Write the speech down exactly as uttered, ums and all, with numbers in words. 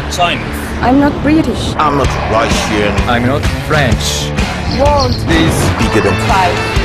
Chinese. I'm not British. I'm not Russian. I'm not French. Won't. Please. Bigger than Five.